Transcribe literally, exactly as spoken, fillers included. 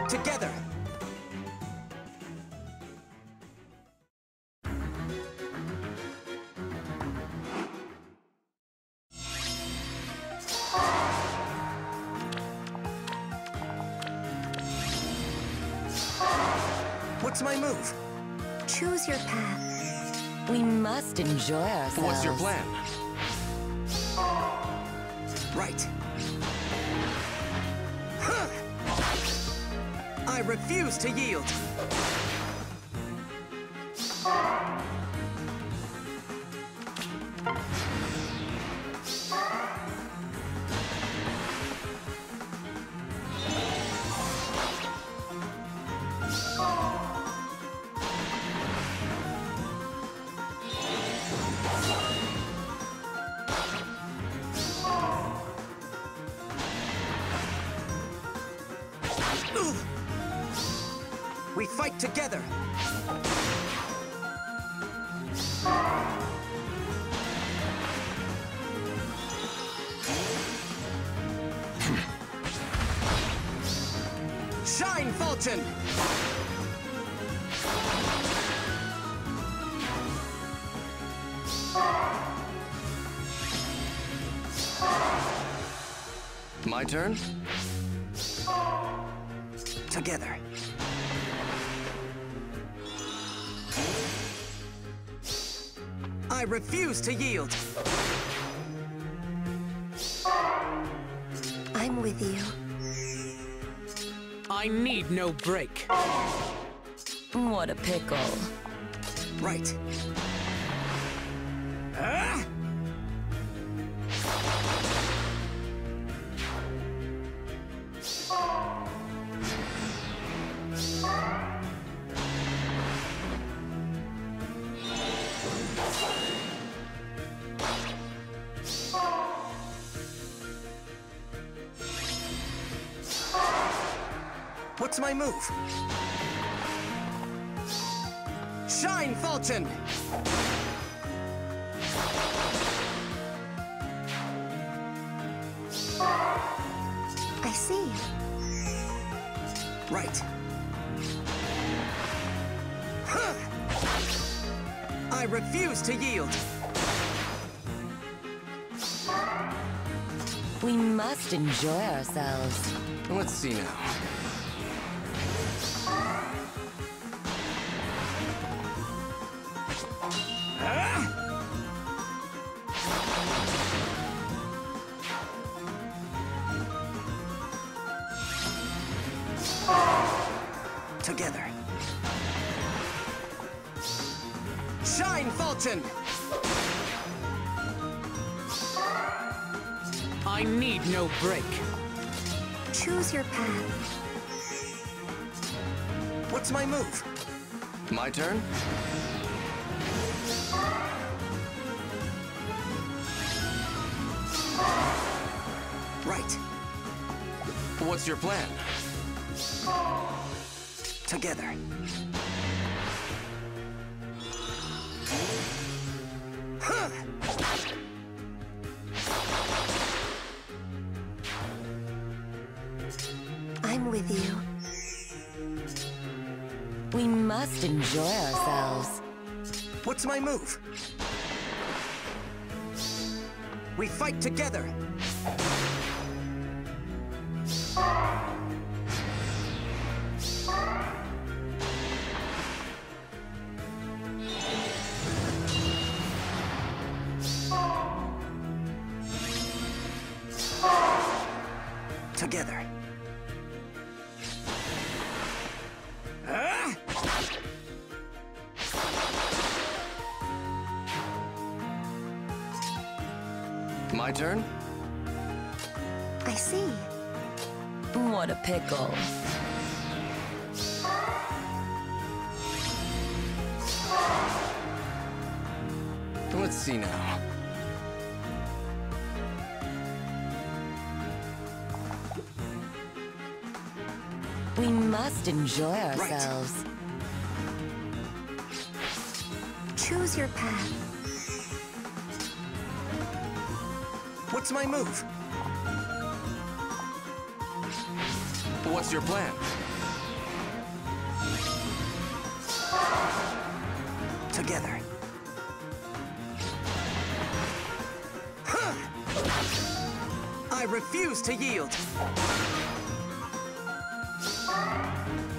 fight together! What's my move? Choose your path. We must enjoy ourselves. What's your plan? Right. Huh. I refuse to yield. We fight together! Shine, Fulton! My turn? Together. I refuse to yield. I'm with you. I need no break. What a pickle. Right. Ah! What's my move? Shine, Fulton! I see. Right. Huh. I refuse to yield. We must enjoy ourselves. Let's see now. Together. Shine, Fulton! I need no break. Choose your path. What's my move? My turn? Right. What's your plan? Together. Huh. I'm with you. We must enjoy ourselves. What's my move? We fight together. Together. Ah! My turn? I see. What a pickle. Let's see now. We must enjoy ourselves. Right. Choose your path. What's my move? What's your plan? together. Huh! I refuse to yield.